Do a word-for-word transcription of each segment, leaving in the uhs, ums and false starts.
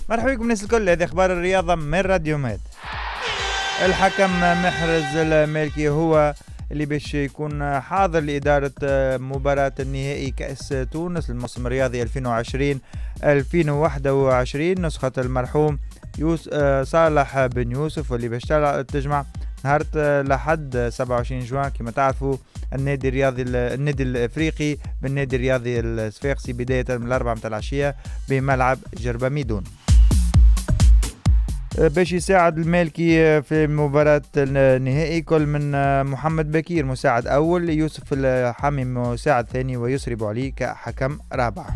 مرحبا بكم الناس الكل، هذه اخبار الرياضه من راديو ماد. الحكم محرز المالكي هو اللي باش يكون حاضر لإدارة مباراة النهائي كأس تونس الموسم الرياضي ألفين وعشرين ألفين وواحد وعشرين، نسخة المرحوم يوس صالح بن يوسف، واللي باش تجمع نهار لحد سبعة وعشرين جوان كما تعرفوا النادي الرياضي النادي الافريقي بالنادي الرياضي الصفاقسي بداية من الأربعة متاع العشية بملعب جربة ميدون. باش يساعد المالكي في مباراة النهائي كل من محمد بكير مساعد أول، يوسف الحامي مساعد ثاني، ويسري بوعلي كحكم رابع.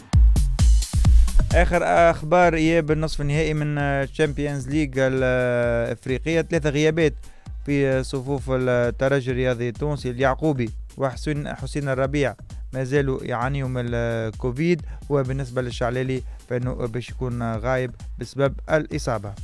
آخر أخبار إياب النصف النهائي من الشامبيونز ليج الإفريقية، ثلاثة غيابات في صفوف الترجي الرياضي التونسي، اليعقوبي وحسين حسين الربيع ما زالوا يعانيوا من الكوفيد، وبالنسبة للشعلالي فإنه باش يكون غايب بسبب الإصابة.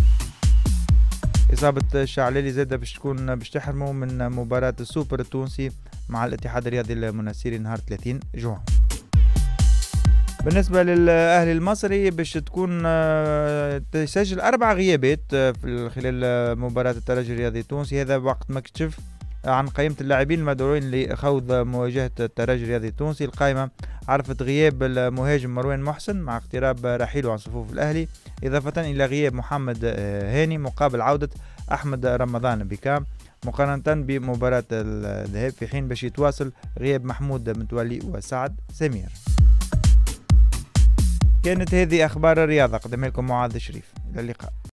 إصابة الشعلالي زادة باش تكون باش تحرمه من مباراة السوبر التونسي مع الاتحاد الرياضي المنستيري نهار ثلاثين جوان. بالنسبة للأهلي المصري باش تكون تسجل أربع غيابات في خلال مباراة الترجي الرياضي التونسي، هذا وقت ما كشف عن قائمة اللاعبين المدعوين لخوض مواجهة الترجي الرياضي التونسي. القائمة عرفت غياب المهاجم مروان محسن مع اقتراب رحيله عن صفوف الأهلي، إضافة إلى غياب محمد هاني مقابل عودة أحمد رمضان بكام مقارنة بمباراة الذهاب، في حين باش يتواصل غياب محمود متولي وسعد سمير. كانت هذه أخبار الرياضة، قدمها لكم معاذ شريف، إلى اللقاء.